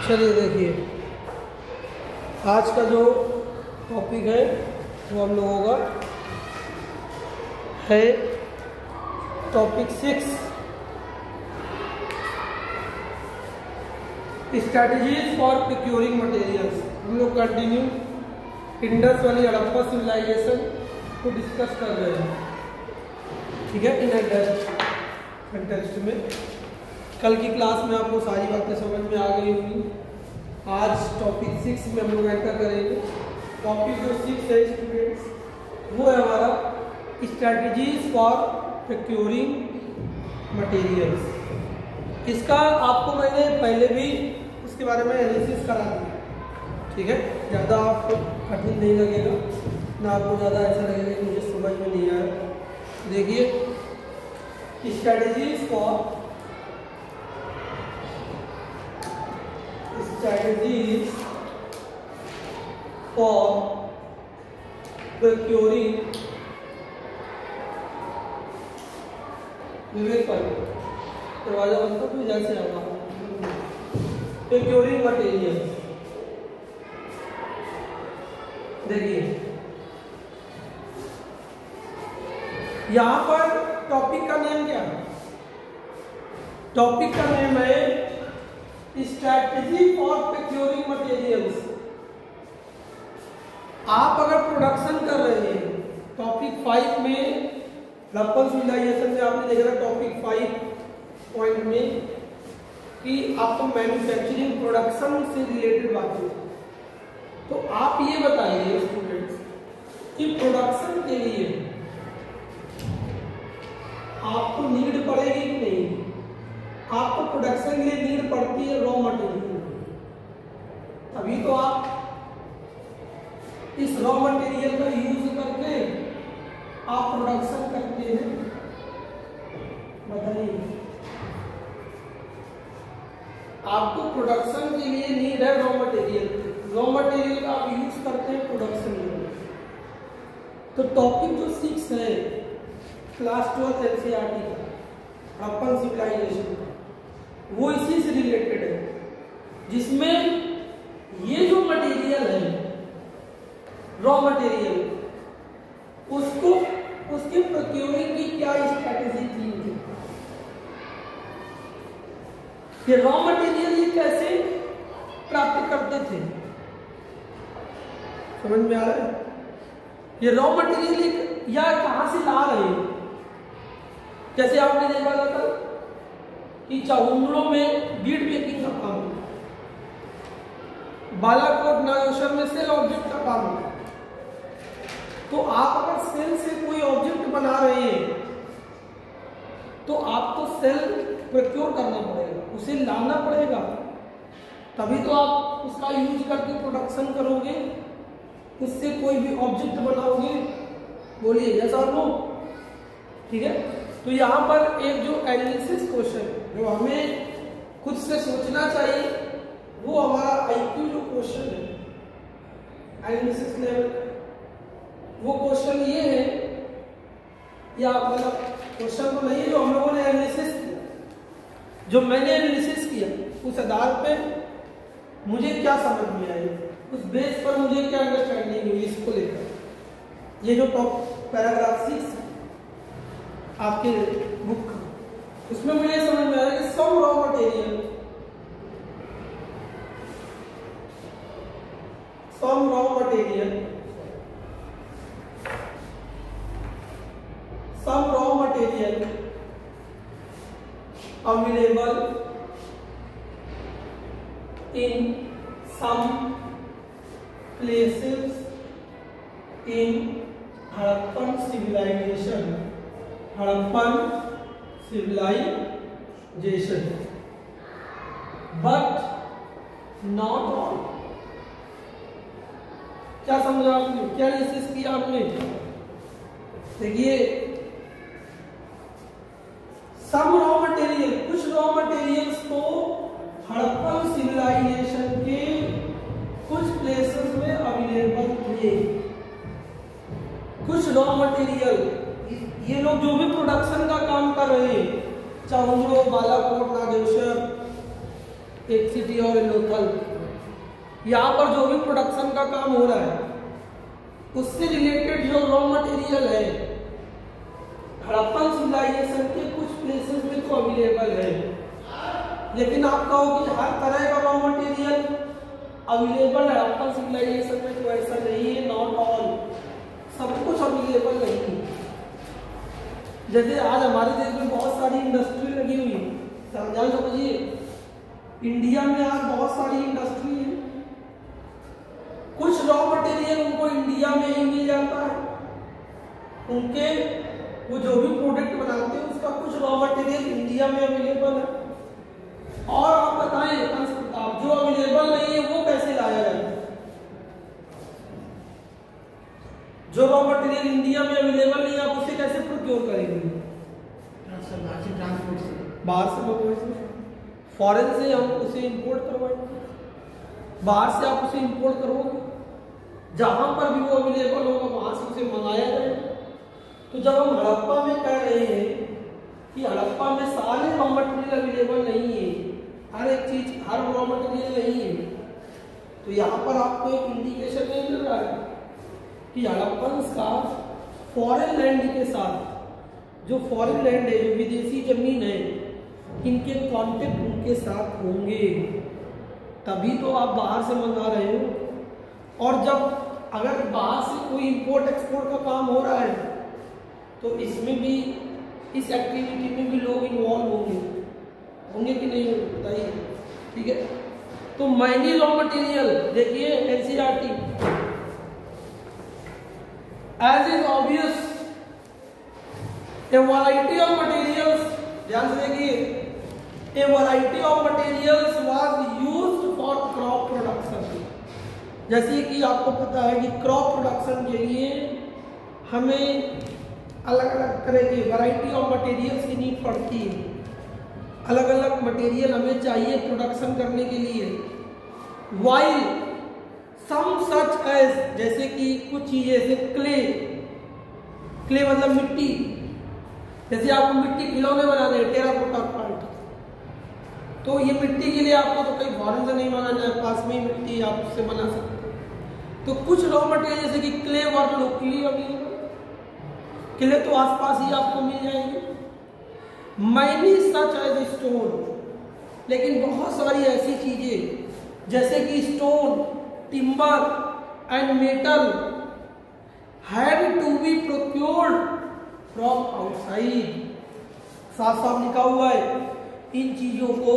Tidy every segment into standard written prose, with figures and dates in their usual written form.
चलिए देखिए, आज का जो टॉपिक है वो हम लोगों का है topic 6, strategies for procuring materials. हम लोग कंटिन्यू इंडस वाली हड़प्पा सिविलाइजेशन को डिस्कस कर रहे हैं, ठीक है। इन कंटेक्स्ट में कल की क्लास में आपको सारी बातें समझ में आ गई होंगी। आज टॉपिक 6 में हम लोग एंटर करेंगे। टॉपिक जो 6 है स्टूडेंट्स, वो है हमारा स्ट्रैटेजीज फॉर प्रोक्योरिंग मटेरियल्स। इसका आपको मैंने पहले भी उसके बारे में एनालिसिस करा दिया, ठीक है। ज़्यादा आपको कठिन नहीं लगेगा, ना आपको ज़्यादा ऐसा लगेगा कि मुझे समझ में नहीं आया। देखिए, स्ट्रैटेजीज फॉर प्रोक्योरिंग दरवाजा बंद कर, तो जैसे आगा प्रोक्योरिंग मटेरियल। देखिए यहां पर टॉपिक का नेम क्या है? टॉपिक का नेम है स्ट्रैटेजी फॉर प्रोक्योरिंग मटेरियल्स। आप अगर प्रोडक्शन कर रहे हैं, टॉपिक 5 में हड़प्पन सिविलाइजेशन में आपने देखा था टॉपिक 5 पॉइंट में कि आपको मैन्युफैक्चरिंग प्रोडक्शन से रिलेटेड बातें। तो आप ये बताइए स्टूडेंट्स कि प्रोडक्शन के लिए आपको नीड पड़ेगी कि नहीं? आपको प्रोडक्शन के लिए नीड पड़ती है रॉ मटेरियल, तभी तो आप इस रॉ मटेरियल का यूज करके आप प्रोडक्शन करते हैं। बताइए, आपको प्रोडक्शन के लिए नीड है रॉ मटेरियल, रॉ मटेरियल का आप यूज करते हैं प्रोडक्शन में। तो टॉपिक जो 6 है क्लास 12 एनसीईआरटी का हड़प्पन सिविलाइजेशन, वो इसी से रिलेटेड है, जिसमें ये जो मटेरियल है रॉ मटेरियल, उसको उसके प्रोक्योरिंग की क्या स्ट्रैटेजी थी? ये रॉ मटेरियल ये कैसे प्राप्त करते थे? समझ में आ रहा है? ये रॉ मटेरियल या कहां से ला रहे हैं? जैसे आपने देखा था कि चावुंडलों में बीड मेकिंग का काम है, बालाकोट नागेश्वर में सेल ऑब्जेक्ट का काम है। तो आप अगर सेल से कोई ऑब्जेक्ट बना रहे हैं तो आपको सेल प्रोक्योर करना पड़ेगा, उसे लाना पड़ेगा, तभी तो आप उसका यूज करके प्रोडक्शन करोगे, उससे कोई भी ऑब्जेक्ट बनाओगे। बोलिए यस और नो, ठीक है। तो यहाँ पर एक जो एनालिसिस क्वेश्चन जो हमें खुद से सोचना चाहिए, वो हमारा आईक्यू जो क्वेश्चन है एनालिसिस लेवल, वो क्वेश्चन ये है, या मतलब क्वेश्चन तो नहीं है, जो हम लोगों ने एनालिसिस किया, जो मैंने एनालिसिस किया, उस आधार पे मुझे क्या समझ में आई, उस बेस पर मुझे क्या अंडरस्टैंडिंग हुई इसको लेकर। ये जो टॉप पैराग्राफ 6 आपके बुक का, उसमें मुझे समझ में आया कि some raw material available in some places in Harappan civilization, but not all। क्या समझा आपने? क्या एनालिसिस किया आपने? देखिए, सम रॉ मटेरियल, कुछ रॉ मटेरियल्स तो हड़प्पन सिविलाइजेशन के कुछ प्लेसेस में अवेलेबल थे। कुछ रॉ मटेरियल, ये लोग जो भी प्रोडक्शन का काम कर रहे हैं, चावुंडलो, बालाकोट, नागेश्वर, HCT और लोथल, यहाँ पर जो भी प्रोडक्शन का काम हो रहा है उससे रिलेटेड जो रॉ मटेरियल है हड़प्पन सिविलाइजेशन के कुछ प्लेसेस में तो अवेलेबल है, लेकिन आप कहो कि हर तरह का रॉ मटेरियल अवेलेबल है हड़प्पन सिविलाइजेशन में, तो ऐसा नहीं है, नॉट ऑल, सब कुछ अवेलेबल नहीं है। जैसे आज हमारे देश में बहुत सारी इंडस्ट्री लगी हुई है, समझाएं समझिए, इंडिया में आज बहुत सारी इंडस्ट्री है, कुछ रॉ मटेरियल उनको इंडिया में ही मिल जाता है, उनके वो जो भी प्रोडक्ट बनाते हैं उसका कुछ रॉ मटेरियल इंडिया में अवेलेबल है, और आप बताएं आप जो अवेलेबल नहीं है वो कैसे लाया जाए? जो रॉ मटेरियल इंडिया में अवेलेबल नहीं है आप उसे कैसे प्रोक्योर करेंगे? ट्रांसपोर्ट से, बाहर से मंगवाएंगे, फॉरेन से हम उसे इंपोर्ट करवाएंगे, बाहर से आप उसे इंपोर्ट करोगे, जहां पर भी वो अवेलेबल होगा वहां से उसे मंगाया जाएगा। तो जब हम हड़प्पा में कह रहे हैं कि हड़प्पा में सारे रॉ मटेरियल अवेलेबल नहीं है, हर एक चीज, हर रॉ मटेरियल नहीं है, तो यहाँ पर आपको एक इंडिकेशन नहीं मिल रहा है कि हड़प्पन का फॉरेन लैंड के साथ, जो फॉरेन लैंड है, जो विदेशी जमीन है, इनके कॉन्टेक्ट उनके साथ होंगे, तभी तो आप बाहर से मंगा रहे हो। और जब अगर बाहर से कोई इंपोर्ट एक्सपोर्ट का काम हो रहा है तो इसमें भी, इस एक्टिविटी में भी लोग इन्वॉल्व होंगे कि नहीं होंगे बताइए? ठीक है, तो मैनी रॉ मटेरियल देखिए NCERT, as is obvious a variety of materials, ध्यान से देखिए, a variety of materials was used for crop production. जैसे कि आपको पता है कि क्रॉप प्रोडक्शन के लिए हमें अलग अलग तरह की वैरायटी ऑफ मटेरियल्स की नीड पड़ती है, अलग अलग मटेरियल हमें चाहिए प्रोडक्शन करने के लिए। वाइल सम सच एज, जैसे कि कुछ चीजें जैसे क्ले मतलब मिट्टी, जैसे आपको मिट्टी खिलौने बनाने हैं, टेराकोटा प्लांट, तो ये मिट्टी के लिए आपको तो कहीं फॉरेन से नहीं बनाना है, पास में ही मिट्टी आप उससे बना सकते हैं। तो कुछ रॉ मटेरियल जैसे कि clay work locally available, clay तो आसपास ही आपको मिल जाएंगे। मैनी सच एज स्टोन, लेकिन बहुत सारी ऐसी चीजें जैसे कि stone, timber and metal have to be procured from outside. साफ साफ लिखा हुआ है, इन चीजों को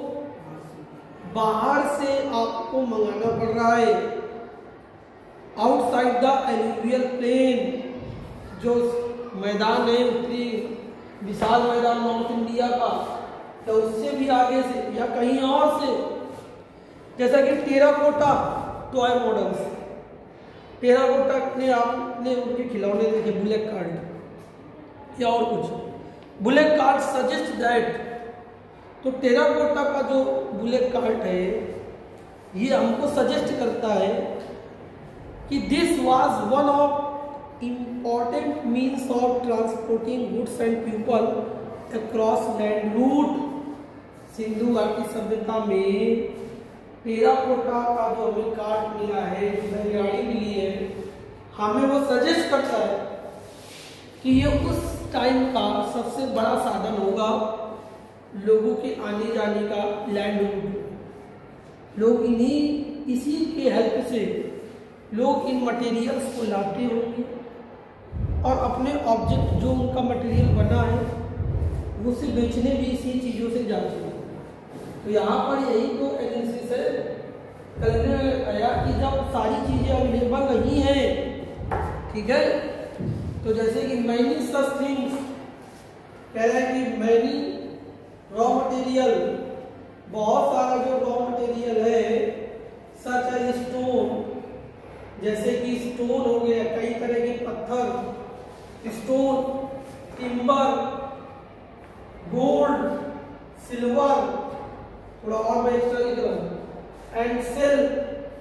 बाहर से आपको मंगाना पड़ रहा है, आउटसाइड द एलुवियल प्लेन, जो मैदान है उत्तरी विशाल मैदान नॉर्थ इंडिया का, तो उससे भी आगे से या कहीं और से, जैसा कि टेराकोटा टॉय मॉडल्स, टेराकोटा ने आपने उनके खिलौने देखे, बुलेट कार्ड या और कुछ, बुलेट कार्ड सजेस्ट दैट, तो टेराकोटा का जो बुलेट कार्ड है ये हमको सजेस्ट करता है कि this was one of important means of transporting goods and people across land route। Sindhu घाटी सभ्यता में टेराकोटा का जो हमें कार्ड मिला है, बैलगाड़ी मिली है, हमें वो सजेस्ट करता है कि ये उस टाइम का सबसे बड़ा साधन होगा लोगों के आने जाने का, लैंड रूट। लोग इसी के हेल्प से लोग इन मटेरियल्स को लाते होंगे और अपने ऑब्जेक्ट जो उनका मटेरियल बना है वो उसे बेचने भी इसी चीज़ों से जाते हैं। तो यहाँ पर यही तो एजेंसी से करने आया कि जब सारी चीज़ें अवेलेबल नहीं है, ठीक है, तो जैसे कि मैनी सच थिंग्स कह रहे हैं कि मैनी रॉ मटेरियल, बहुत सारा जो रॉ मटेरियल है, सच एज स्टोन, जैसे कि स्टोन हो गया, कई तरह के पत्थर, स्टोन, टिम्बर, गोल्ड, सिल्वर, थोड़ा और मैं एक्स्ट्रा लिख रहा हूं, and silk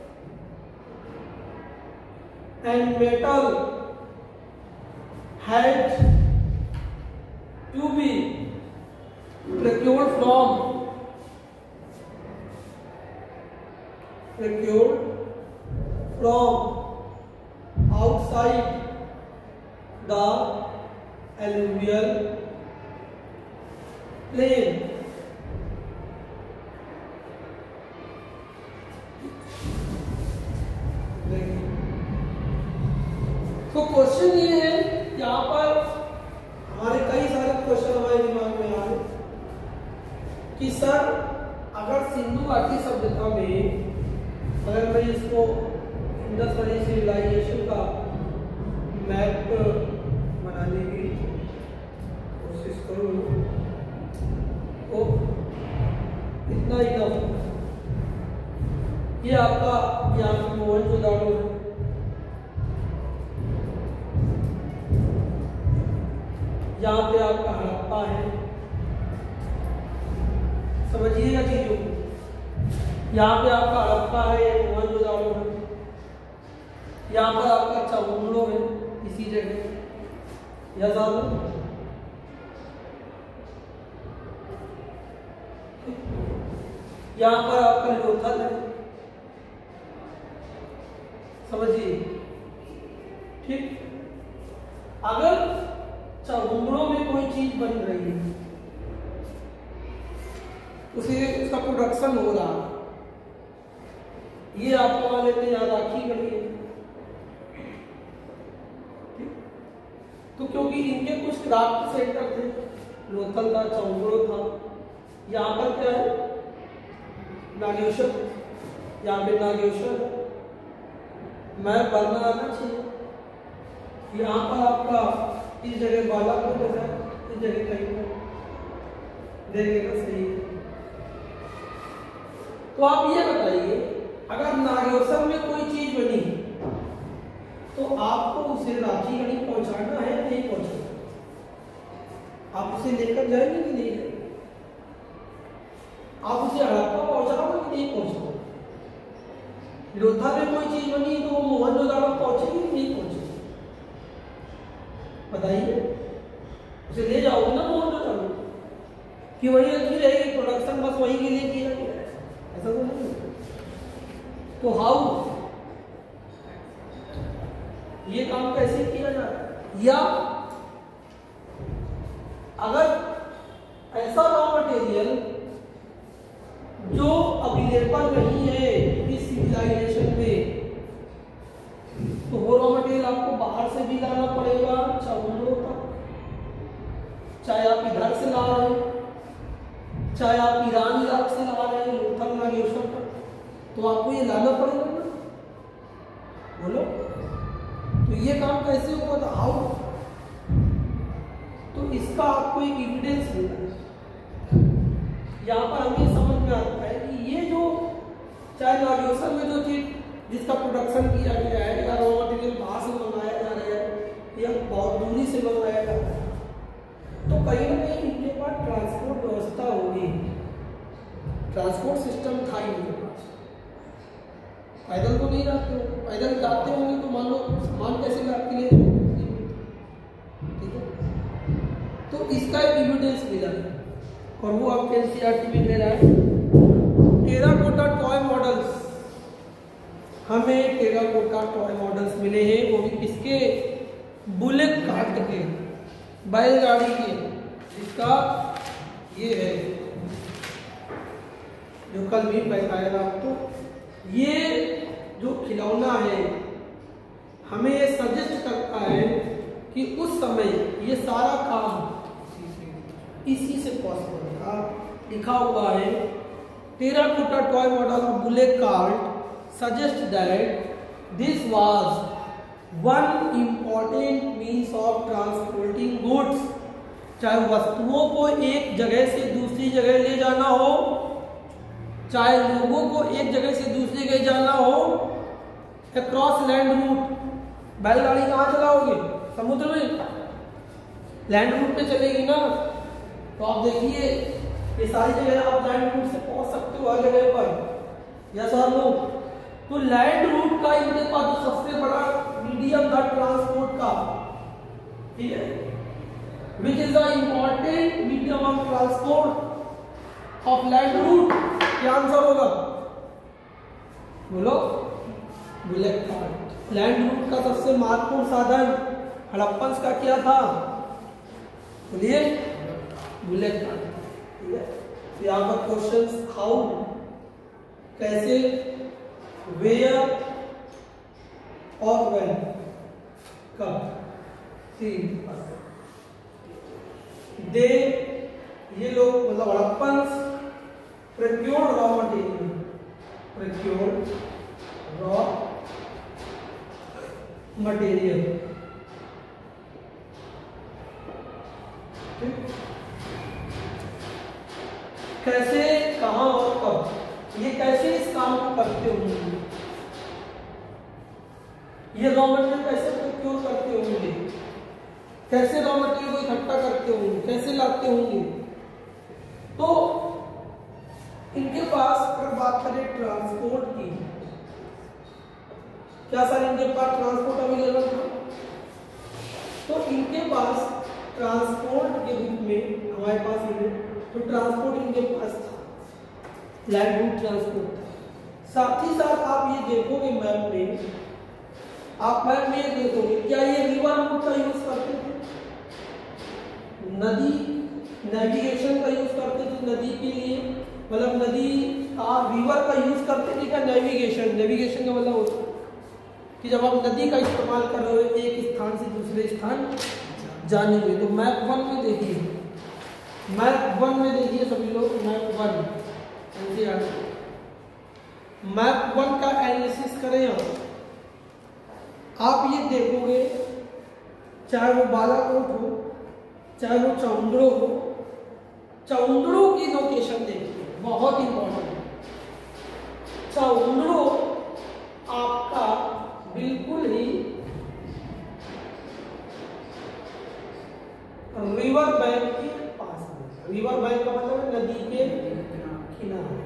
and metal had to be procured from procured from outside the alluvial plain. तो क्वेश्चन ये है, यहाँ पर हमारे कई सारे क्वेश्चन हमारे दिमाग में आ रहे कि सर अगर सिंधु घाटी सभ्यता में अगर मैं इसको इंडस वैली सिविलाइजेशन का मैप बनाने की कोशिश करूँ तो इतना ही ना, ये आपका यहाँ पे मोहनजोदाड़ो है, यहाँ पे आपका हड़प्पा है, समझिएगा चीजों को, यहाँ पे आपका हड़प्पा है, मोहनजोदाड़ो है, यहाँ पर आपका चामुंडो है इसी जगह, याद आ रहा, यहाँ पर आपका लोथल है, समझिए ठीक। अगर चामुंडो में कोई चीज बन रही है, उसे उसका प्रोडक्शन हो रहा है, ये आपको मान लेते हैं याद आखी गढ़ी है, तो क्योंकि इनके कुछ क्राफ्ट सेंटर थे, लोथल था, चामुंडो था, यहाँ पर क्या है नागेश्वर, यहाँ पे नागेश्वर मैं बनना आना चाहिए, यहाँ पर आपका इस जगह बालाकोट है, इस जगह कहीं पर देखेगा सही है। तो आप ये बताइए अगर नागेश्वर में कोई चीज बनी तो आपको उसे रांची गढ़ी पहुंचाना है नहीं पहुंचाना, आप उसे लेकर जाएंगे कि नहीं जाएंगे, आप उसे हड़प्पा पहुंचाओगे कि नहीं पहुंचाओगे, लोथल में कोई चीज बनी तो वो मोहनजोदाड़ो पहुंचेगी कि नहीं पहुंचेगी, बताइए, उसे ले जाओगे ना मोहनजोदाड़ो कि वही अच्छी रहेगी, प्रोडक्शन बस वही के लिए किया गया है, ऐसा तो नहीं। तो हाउ ये काम कैसे किया जाए, या अगर ऐसा रॉ मटेरियल जो अवेलेबल नहीं है इस सिविलाइजेशन में, तो वो रॉ मटेरियल आपको बाहर से भी लाना पड़ेगा, चामुंडो तक, चाहे आप इधर से ला रहे हैं, चाहे आप ईरान इराक से ला रहे हैं, लोथल नागेश्वर तक, तो आपको ये लाना पड़ेगा ना, बोलो। तो ये काम कैसे होगा, तो हाउ, तो इसका आपको एक एविडेंस मिला है, यहाँ पर हमें समझ में आता है कि ये जो चाहे नागेश्वर में जो चीज जिसका प्रोडक्शन किया गया है, या रॉ मटेरियल बाहर से मंगाया जा रहा है या बहुत दूरी से मंगाया जा रहा है, तो कहीं ना कहीं इनके पास ट्रांसपोर्ट व्यवस्था होगी, ट्रांसपोर्ट सिस्टम था इनके पास, पैदल तो नहीं जाते हो, पैदल जाते होंगे तो मान लो सामान कैसे आपके लिए, ठीक है। तो इसका एक एविडेंस मिला है और वो आपके एनसीईआरटी में दे रहा है, टेराकोटा टॉय मॉडल्स, हमें टेराकोटा टॉय मॉडल्स मिले हैं, वो भी किसके, बुलेट कार्ट के, बैलगाड़ी के, जिसका ये है जो कल भी बताया आपको, ये जो खिलौना है हमें ये सजेस्ट करता है कि उस समय ये सारा काम इसी से पॉसिबल था। लिखा हुआ है terracotta toy model of bullet cart suggest that this was one important means of transporting goods, चाहे वस्तुओं को एक जगह से दूसरी जगह ले जाना हो, चाहे लोगों को एक जगह से दूसरी जगह जाना हो, अक्रॉस लैंड रूट। बैलगाड़ी कहाँ चलाओगे, समुद्र में, लैंड रूट पे चलेगी ना, तो आप देखिए ये सारी जगह आप लैंड रूट से पहुंच सकते हो हर जगह पर, यस और नो। तो लैंड रूट का इनके पास जो सबसे बड़ा मीडियम था ट्रांसपोर्ट का, ठीक है, which is the important medium of transport of land route, क्या आंसर होगा, बोलो बुलेट कार्ट। लैंड रूट का सबसे महत्वपूर्ण साधन हड़प्पन का क्या था? बोलिए बुलेट कार्ट। ठीक है, तो यहाँ पर क्वेश्चन हाउ, कैसे, वेयर और व्हेन, कब, तीन। दे, ये लोग मतलब Harappan procured raw material, procured raw material. कैसे, कहां और कब, ये कैसे इस काम को करते होंगे, ये रॉ मटेरियल कैसे प्रोक्योर करते होंगे, कैसे रॉ मटेरियल को इकट्ठा करते होंगे, कैसे लाते होंगे। तो इनके पास अगर बात करें ट्रांसपोर्ट की, क्या सर इनके पास ट्रांसपोर्ट अवेलेबल था? तो इनके पास ट्रांसपोर्ट के रूप में हमारे पास ये तो ट्रांसपोर्ट इनके पास था, लैंड रूट ट्रांसपोर्ट था। साथ ही साथ आप ये देखोगे मैप में, आप मैप में ये देखोगे क्या ये रिवर रूट का यूज करते थे? नदी नेविगेशन का यूज करते थे नदी के लिए, मतलब नदी का रिवर का यूज करते थे क्या? नेविगेशन, नेविगेशन का मतलब होता है कि जब आप नदी का इस्तेमाल कर रहे हो एक स्थान से दूसरे स्थान जाने में। तो मैप 1 में देखिए, मैप 1 में देखिए सभी लोग, मैप 1 मैप 1 का एनालिसिस करें आप ये देखोगे, चाहे वो बालाकोट हो, चाहे वो चौंद्रो हो, चौंद्रो की लोकेशन देखिए, बहुत इंपॉर्टेंट। चौंद्रो आपका बिल्कुल ही रिवर बैंक के पास है। रिवर बैंक का मतलब है नदी के किनारे।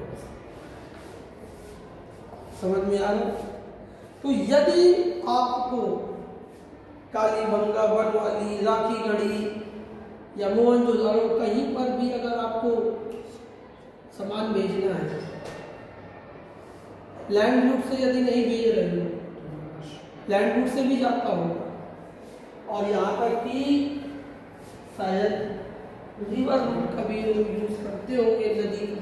समझ में आ रहा? तो यदि आपको कालीबंगा, बनवाली, राखीगढ़ी या मोहनजोदड़ो कहीं पर भी अगर आपको सामान भेजना है, लैंड रूट से यदि नहीं भेज रहे हो, लैंड रूट से भी जाता होगा, और यहाँ तक कि शायद रिवर रूट का भी लोग यूज करते होंगे नदी का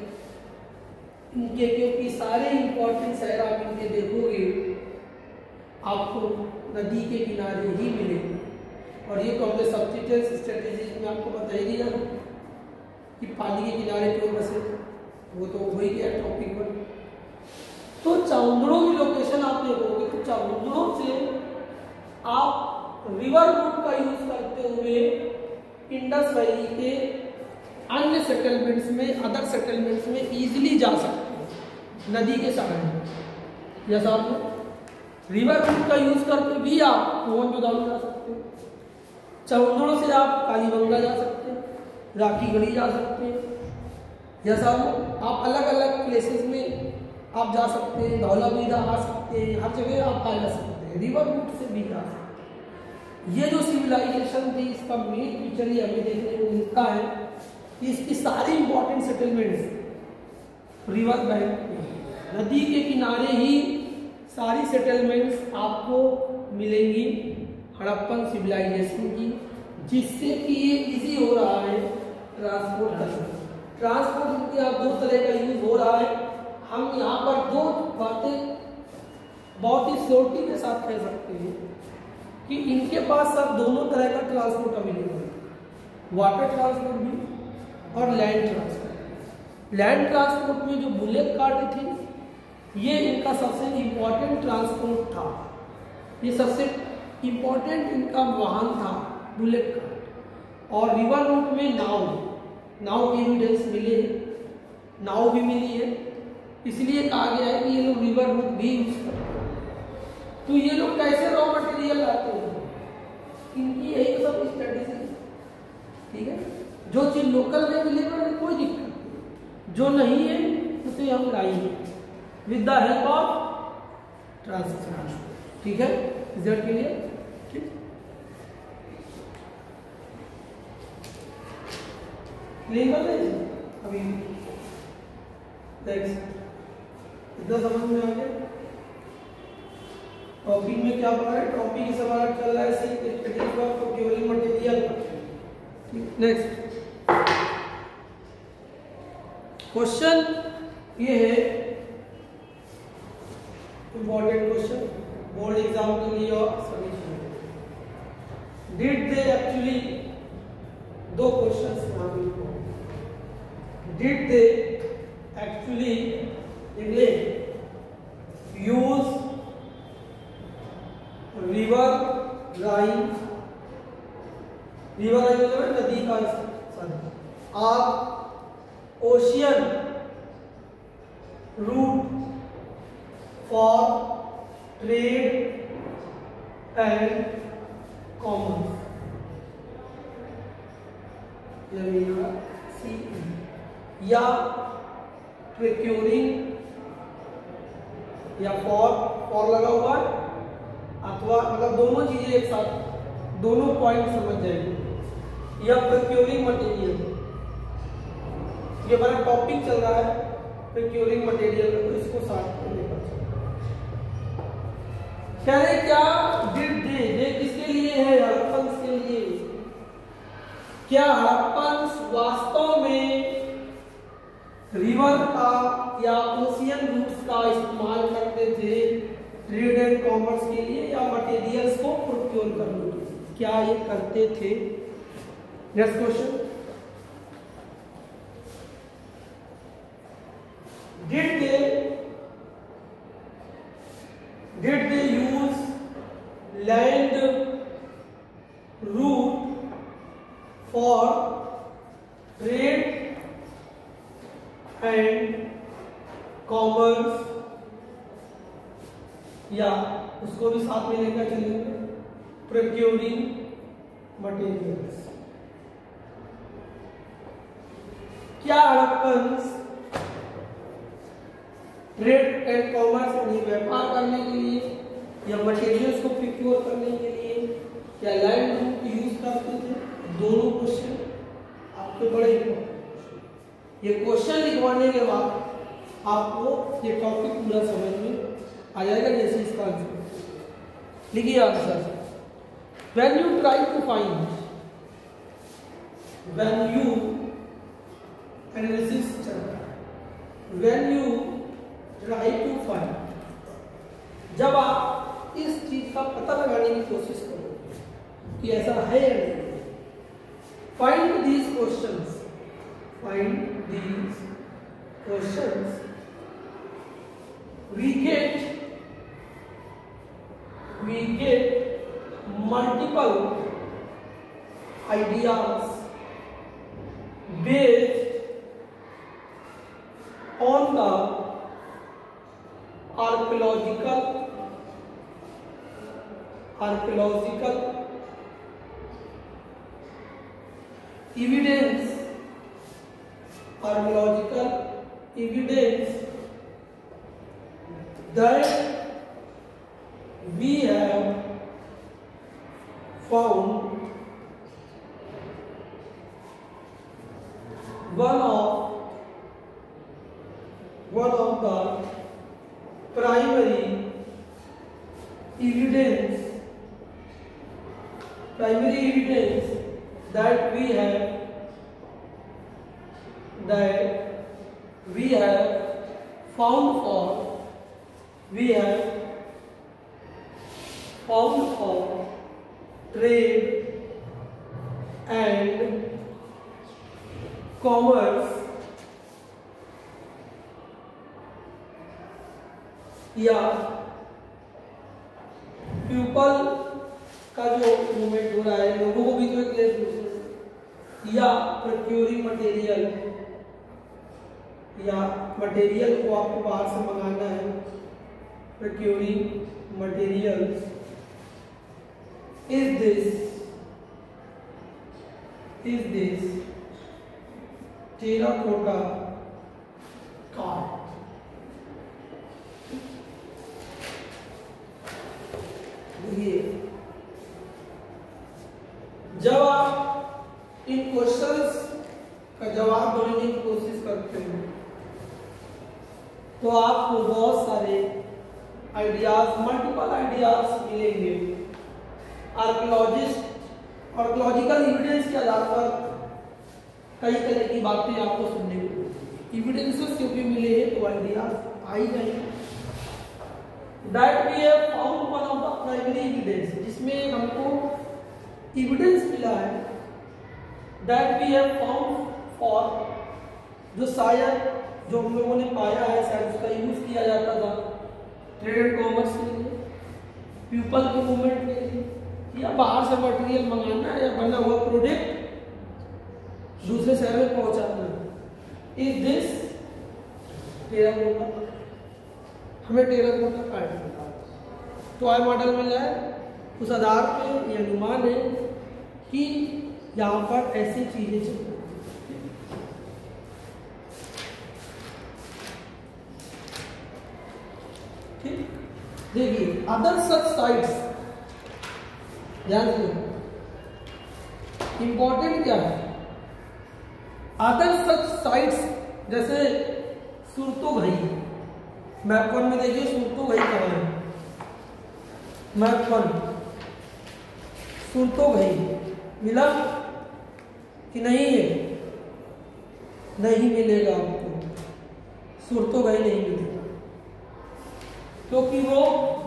इनके, क्योंकि सारे इंपॉर्टेंट शहर आप इनके देखोगे आपको नदी के किनारे ही मिलेंगे। और ये तो हमने सब्सिस्टेंस स्ट्रेटेजीज में आपको बता ही दिया कि पानी के किनारे क्यों बसे, वो तो हो ही गया टॉपिक पर। तो चौंद्रो की लोकेशन आप देखोगे तो चौंद्रो से आप रिवर रूट का यूज करते हुए इंडस वैली के अन्य सेटलमेंट्स में, अदर सेटलमेंट्स में इजीली जा सकते हैं नदी के सहारे। जैसा आप रिवर रूट का यूज करके भी आप मोहनजोदड़ो जा सकते हैं, चौंद्रो से आप कालीबंगा जा सकते हैं, राखीगढ़ी जा सकते हैं, जैसा आप अलग अलग प्लेसेस में आप जा सकते हैं, धौलावीरा आ सकते हैं, हर जगह आप आ जा सकते हैं, रिवर रूट से भी जा सकते हैं। ये जो सिविलाइजेशन थी इसका मेन पिक्चर ही हमें देखने को मिलता है कि इसकी सारी इंपॉर्टेंट सेटलमेंट्स रिवर बैंक, नदी के किनारे ही सारी सेटलमेंट्स आपको मिलेंगी हड़प्पन सिविलाइजेशन की, जिससे कि ये इजी हो रहा है ट्रांसपोर्ट करना। ट्रांसपोर्ट इनके आप दो तरह का यूज हो रहा है। हम यहाँ पर दो बातें बहुत ही श्योरिटी के साथ कह सकते हैं कि इनके पास सब दोनों तरह का ट्रांसपोर्ट अवेलेबल है, वाटर ट्रांसपोर्ट भी और लैंड ट्रांसपोर्ट। लैंड ट्रांसपोर्ट में जो बुलेट कार्ट थी ये इनका सबसे इम्पोर्टेंट ट्रांसपोर्ट था, ये सबसे इम्पोर्टेंट इनका वाहन था बुलेट कार्ट। और रिवर रूट में नाव की एविडेंस मिले है, नाव भी मिली है, इसलिए कहा गया है कि ये लोग रिवर रूट भी यूज करते हैं। तो ये लोग कैसे रॉ मटेरियल लाते हैं, इनकी यही तो सब स्ट्रेटेजी। ठीक है, जो चीज लोकल में अवेलेबल है कोई दिक्कत नहीं, जो नहीं है उसे हम लाएंगे with the help of transport. ठीक है, रिजल्ट के लिए ठीक क्लियर कर लेंगे अभी। नेक्स्ट इतना समझ में आ गया। टॉपिक में क्या पढ़ा है, टॉपिक इस हमारा चल रहा है studies for procuring material. Next question ये है, इंपॉर्टेंट क्वेश्चन बोर्ड एग्जाम के लिए और सभी डिड दे एक्चुअली, दो क्वेश्चंस यहाँ पे, did they actually use river Rhine, river Rhine मतलब नदी का और ocean route for trade and commerce, या प्रोक्योरिंग या फॉर लगा हुआ है अथवा मतलब दोनों चीजें एक साथ, दोनों पॉइंट समझ जाएंगे, या प्रोक्योरिंग मटेरियल, ये हमारा टॉपिक चल रहा है प्रोक्योरिंग मटेरियल में, तो इसको साथ में लेकर कह रहे क्या डिड दे किसके लिए है, हड़प्पन के लिए, क्या हड़प्पन वास्तव में रिवर का या ओशियन रूट्स का इस्तेमाल करते थे ट्रेड एंड कॉमर्स के लिए या मटेरियल्स को प्रोक्योर करने के लिए, क्या ये करते थे। Next question, did they use land route for trade and commerce, या उसको भी साथ में लेकर चलेंगे प्रोक्योरिंग मटेरियल्स। क्या हड़प्पन ट्रेड एंड कॉमर्स यानी व्यापार करने के लिए या मटेरियल्स को प्रोक्योर करने के लिए या लैंड रूट यूज करते थे, दोनों क्वेश्चन आपके बड़े इंपॉर्टेंट। ये क्वेश्चन लिखवाने के बाद आपको ये टॉपिक पूरा समझ में आ जाएगा, जैसे इसका आंसर लिखिए। Answer, when you try to find, when you analysis चल रहा है, when you try to find, जब आप इस चीज का पता लगाने की कोशिश करो कि ऐसा है या नहीं, find these questions, find these questions, we get multiple ideas based on the archaeological evidence, that we have found one of the primary evidence that we have found for trade and commerce, या people का जो movement हो रहा है, लोगों को भी तो एक लेस, या प्रोक्योरिंग मटेरियल, या मटेरियल को आपको बाहर से मंगाना है, procuring materials, is this terracotta card? जब आप इन क्वेश्चंस का जवाब देने की कोशिश करते हैं तो आपको बहुत सारे आइडियाज, मल्टीपल आइडियाज मिलेंगे। आर्कियोलॉजिकल एविडेंस के आधार पर कई तरह की बातें आपको सुनने को मिलेंगी। एविडेंसेस क्योंकि मिले हैं तो आइडियाज आ ही जाएंगे। That we have found one of the primary evidence, जिसमें हमको एविडेंस मिला है। That we have found for, जो शायद जो हम लोगों ने पाया है शायद उसका यूज किया जाता था ट्रेड एंड कॉमर्स के लिए, पीपल के मूवमेंट के लिए, या बाहर से मटेरियल मंगाना या बना हुआ प्रोडक्ट दूसरे शहर में पहुंचाना। Is this terracotta? हमें टेराकोटा का आइडिया टॉय मॉडल मिला है, उस आधार पे यह अनुमान है कि यहाँ पर ऐसी चीजें चल रही। ठीक, देखिए अदर सच साइट्स, ध्यान दीजिए इंपॉर्टेंट क्या है। अदर सच साइट्स जैसे सुरतोघई, मैप 1 में देखिए सुरतोघई कहाँ है। मैप 1 सुरतोघई मिला कि नहीं है? नहीं मिलेगा आपको, सुरतोघई नहीं मिलेगा क्योंकि वो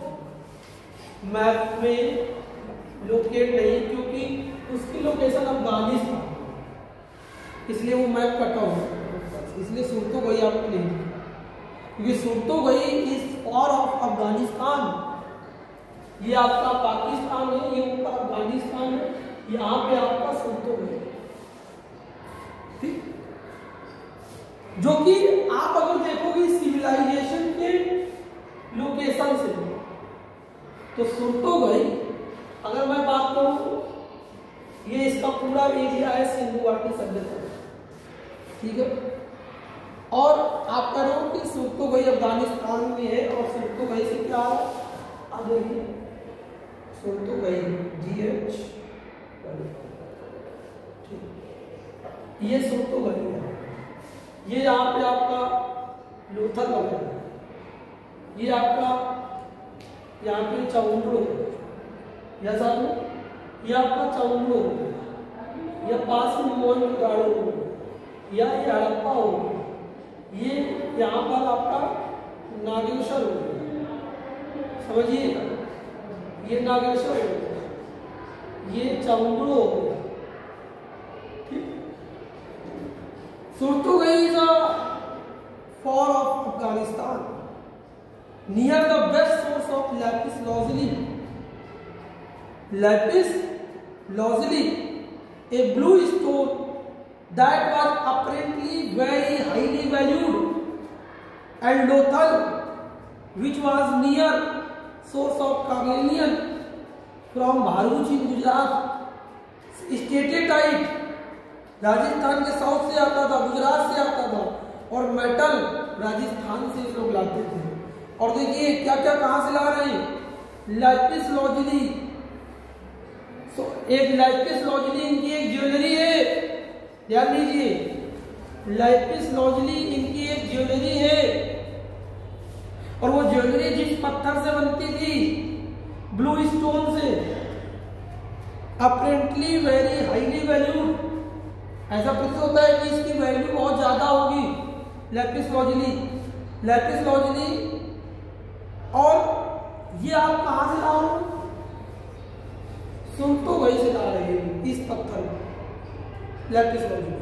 मैप में लोकेट नहीं, क्योंकि उसकी लोकेशन अफगानिस्तान, इसलिए वो मैप कटा हुआ, इसलिए सुरतोघई आपको नहीं, क्योंकि Shortughai is for of Afghanistan. ये आपका पाकिस्तान है, ये ऊपर अफगानिस्तान है, यहाँ पे आपका सुरतोघई, ठीक। जो कि आप अगर देखोगे सिविलाइजेशन के लोकेशन से, तो सुरतोघई अगर मैं बात करूं, ये इसका पूरा एरिया है सिंधु घाटी सभ्यता, ठीक है। और आप कह रहे हो कि सुरतोघई अफगानिस्तान में है, और सुरतोघई से क्या है, आप देखिए सुरतोघई GH, ये सुरतोघई है, ये यहाँ पे आपका लोथल वगैरह है, ये आपका यहाँ पे चौंडो, या साथ ये आपका चौंडो, या पास में मोहनजोदाड़ो, या ये हड़प्पा हो, ये यहाँ पर आपका नागेश्वर हो गया, समझिएगा, ये नागेश्वर हो गया, ये चौंडो हो गया, ठीक। Shortughai is a for of Afghanistan, near the best source of lapis lazuli. Lapis lazuli, a blue stone that was apparently very highly valued, and Lothal, which was near source of carnelian from Bharuch in Gujarat, steatite, Rajasthan के south से आता था, गुजरात से आता था, और metal Rajasthan से लोग लाते थे। और देखिए क्या क्या कहां से ला रहे हैं, लैपिस लाजुली, एक लैपिस लाजुली इनकी एक ज्वेलरी है, ध्यान दीजिए, लैपिस लाजुली इनकी एक ज्वेलरी है, और वो ज्वेलरी जिस पत्थर से बनती थी, ब्लू स्टोन से, अपरेंटली वेरी हाईली वैल्यूड, ऐसा प्रतीत होता है कि इसकी वैल्यू बहुत ज्यादा होगी, लैपिस लाजुली, लैपिस लाजुली। और ये आप कहां से ला रहे हो, सुरतोघई से ला रहे हैं, इस पत्थर लैपिस लाजुली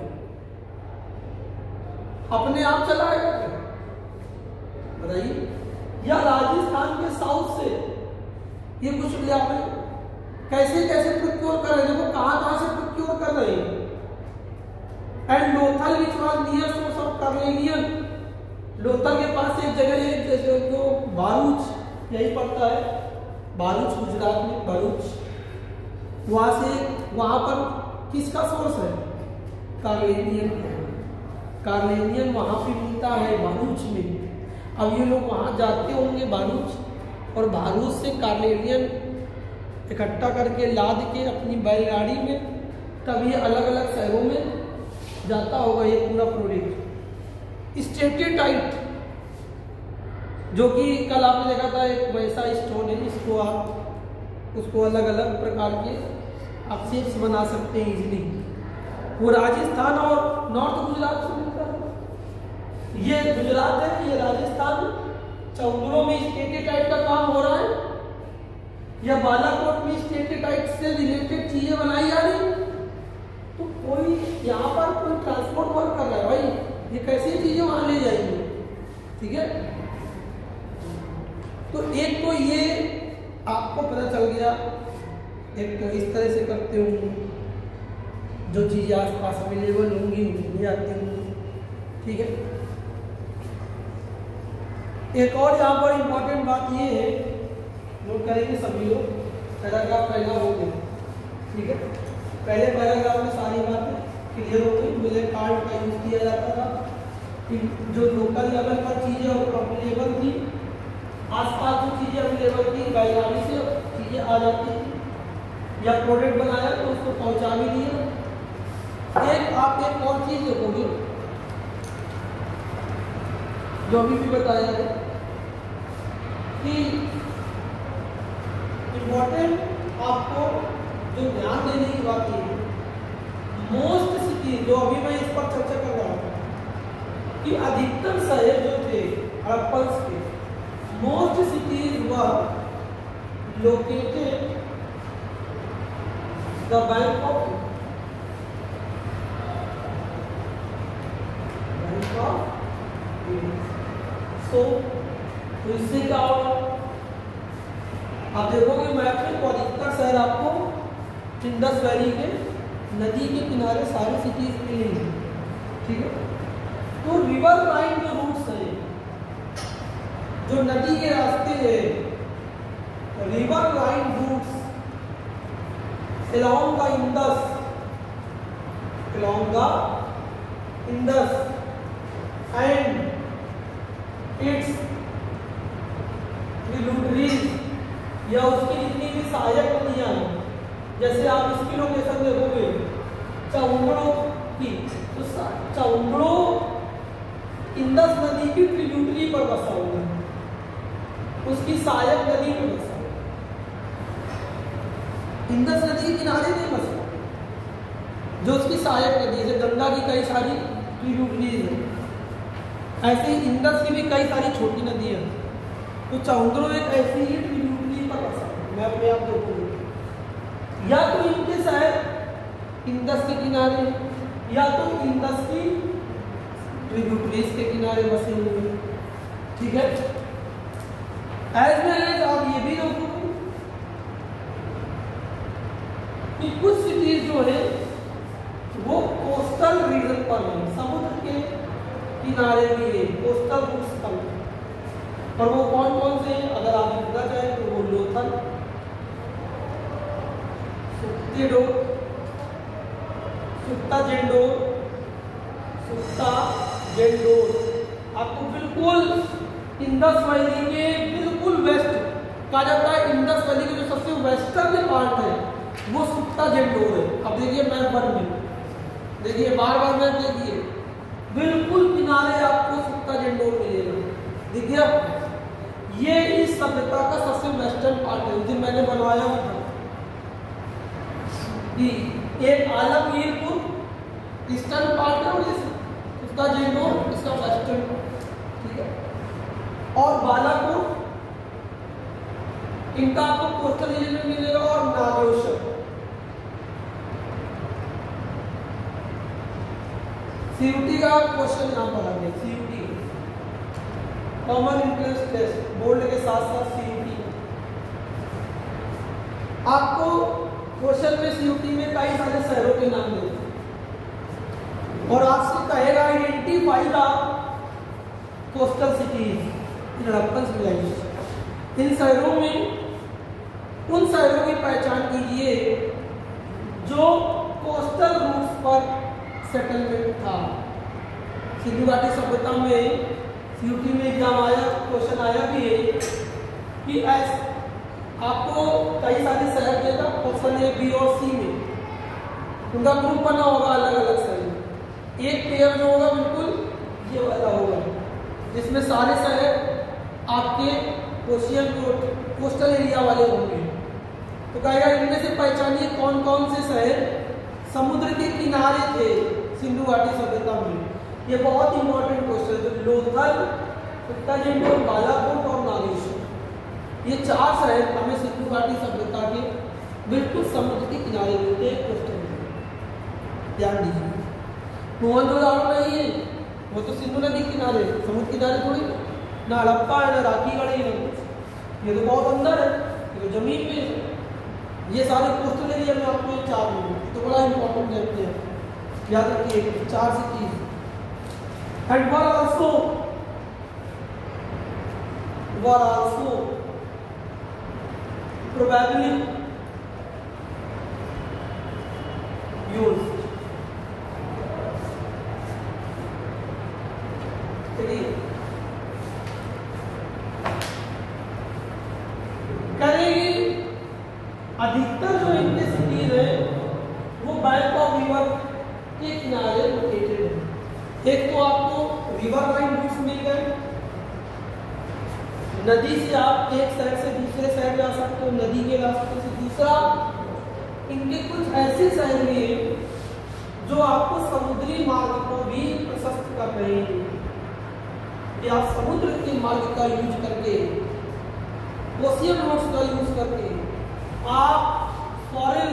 अपने आप चला आएगा, बताइए, या राजस्थान के साउथ से ये कुछ ले आ रहे हैं, कैसे कैसे प्रोक्योर कर रहे हैं, देखो कहां से प्रोक्योर कर रहे हैं। And Lothal which was near source of carnelian, Lothal के पास एक जगह है जो भारूच यही पड़ता है, भारूच गुजरात में, भारूच, वहां से, वहां पर किसका सोर्स है, कार्नेलियन, कार्नेलियन वहां पे मिलता है भारूच में। अब ये लोग वहां जाते होंगे भारूच, और भारूच से कार्नेलियन इकट्ठा करके लाद के अपनी बैलगाड़ी में, तब ये अलग अलग शहरों में जाता होगा ये पूरा प्रोडक्ट। स्टेटेटाइट जो कि कल आपने देखा था एक वैसा स्टोन है, इसको आप उसको अलग अलग प्रकार के आप शेप्स बना सकते हैं इजीली। वो राजस्थान और नॉर्थ गुजरात से मिलता है। ये गुजरात है, ये राजस्थान। चौंदड़ों में स्टेटिटाइट का काम हो रहा है या बालाकोट में स्टेटिटाइट से रिलेटेड चीजें बनाई जा रही, तो कोई यहाँ पर कोई ट्रांसपोर्ट वर्क कर रहा है भाई, ये कैसी चीजें वहां ले जाएंगे। ठीक है, तो एक तो ये आपको पता चल गया, एक तो इस तरह से करते होंगे, जो चीजें आसपास अवेलेबल होंगी मिल जाती होंगी। ठीक है, एक और यहाँ पर इंपॉर्टेंट बात ये है, नोट करेंगे सभी लोग, पैराग्राफ पहला हो गया। ठीक है, पहले पैराग्राफ में सारी बातें क्लियर हो गई। बुलेट कार्ड का यूज किया जाता था, जो लोकल लेवल पर चीजें अवेलेबल थी, आसपास जो चीजें अवेलेबल थी गाड़ी से चीजें आ जाती थी, या प्रोडक्ट बनाया तो उसको पहुंचा भी दिया। आप एक और चीज देखोगे जो अभी भी बताया है कि इम्पोर्टेंट आपको जो ध्यान देने की बात है, मोस्ट सिटी, जो अभी मैं इस पर चर्चा कर रहा हूँ कि अधिकतर शहर जो थे हड़प्पन के, most cities were located the bank of तो इससे क्या होगा, आप देखोगे मैप में तो अधिकतर शहर आपको इंडस वैली के नदी के किनारे सारे सिटीज मिलेंगे। ठीक है, तो रिवर लाइन जो रूट्स है, जो नदी के रास्ते हैं, river line routes along the Indus and its tributaries, या उसकी जितनी भी सहायक नदियां हैं, जैसे आप इसकी लोकेशन देखोगे चौंगड़ो की, तो चौंगड़ो इंडस नदी की ट्रिब्यूटरी पर बसा हुआ है, उसकी सहायक नदी में बसा हुआ, इंडस नदी के किनारे नहीं बसा, जो उसकी सहायक नदी है। गंगा की कई सारी ट्रिब्यूटरीज है, ऐसे ही इंडस की भी कई सारी छोटी नदी है, तो चौंद्रो एक ऐसी ही ट्रिब्यूटरी पर बसा है। मैं अपने आप देखूंगी, या तो इनके शहर इंडस के किनारे, या तो इंडस की ट्रिब्यूटरीज के किनारे बसे हुए। ठीक है, एज वेल एज आप ये भी देखोगे कि कुछ सिटीज जो है वो कोस्टल रीजन पर है, समुद्र के किनारे भी है, कोस्टल रूट्स पर। और वो कौन कौन से हैं, अगर आप लिखना चाहें तो वो लोथल, सुक्तेडोर, सुक्ता जेंडोर, सुक्ता जेंडोर, आपको बिल्कुल इंडस वैली के बिल्कुल वेस्ट कहा जाता है। इंडस वैली के जो सबसे वेस्टर्न पार्ट है वो सुक्ता जेंडोर है। अब देखिए मैप पर में, देखिए बार बार मैप देखिए, बिल्कुल किनारे आपको सुक्ता जेंडोर मिलेगा। देखिए ये इस सभ्यता का सबसे वेस्टर्न पार्ट है। उस दिन मैंने बनवाया था कि एक आलमगीरपुर ईस्टर्न पार्ट है और सुक्ता जेंडोर इसका वेस्टर्न। ठीक है, और बालाकोट इनका आपको कोस्टल रीजन में मिलेगा, और नागेश्वर। सीयूटी का क्वेश्चन यहाँ पर आ गया, CUT common entrance test board के साथ साथ सीयूटी। आपको क्वेश्चन में सीयूटी में कई सारे शहरों के नाम देते और आपसे कहेगा आइडेंटिफाई द कोस्टल सिटीज इन हड़प्पन सिविलाइजेशन। इन शहरों में उन शहरों की पहचान कीजिए जो कोस्टल रूट्स पर सेटलमेंट था। सिंधु घाटी सभ्यता में सीयूटी में एग्जाम आया, क्वेश्चन आया भी है कि आपको कई सारे शहर देगा, ऑप्शन ए, बी और सी में उनका ग्रुप बना होगा अलग अलग शहर। एक पेयर जो होगा बिल्कुल ये वाला होगा जिसमें सारे शहर आपके कोस्टल एरिया वाले होंगे। तो कहेगा इनमें से पहचानिए कौन कौन से शहर समुद्र के किनारे थे सिंधु घाटी सभ्यता में। ये बहुत इंपॉर्टेंट क्वेश्चन है। तो लोथल, उत्तरजेंडोर, बालाकोट और नागेश्वर, ये 4 शहर हमें सिंधु घाटी सभ्यता के बिल्कुल समुद्र के किनारे होते हैं। क्वेश्चन ध्यान दीजिए। मोहनजोदड़ो नहीं है, वो तो सिंधु नदी किनारे, समुद्र किनारे थोड़ी ना हड़प्पा है, ना राखीगढ़ है, ना कुछ। ये तो बहुत अंदर है, ये तो जमीन पे है। ये सारे कोस्टल एरिया में आपको 4 मिले, तो बड़ा इंपॉर्टेंट रहते हैं, याद रखिए 4 से चीज। And were also probably used. करेगी अधिकतर जो इनके सिटीज है वो बैंक ऑफ रिवर के किनारे लोकेटेड है। एक तो आपको रिवर लाइन रूट्स मिल गए, नदी से आप एक साइड से दूसरे साइड जा सकते हो, नदी के रास्ते से। दूसरा, इनके कुछ ऐसे शहर भी हैं जो आपको समुद्री मार्ग को भी प्रशस्त कर रहे हैं, कि आप समुद्र के मार्ग का यूज करके, ओशियन रोड्स का यूज करके आप फॉरेन